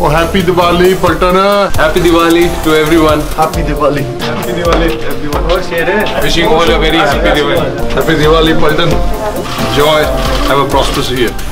Oh, happy Diwali, Paltana. Happy Diwali to everyone. Happy Diwali. Happy Diwali, everyone. Wishing all a very happy Diwali. Happy Diwali, Paltan. Joy. Have a prosperous year.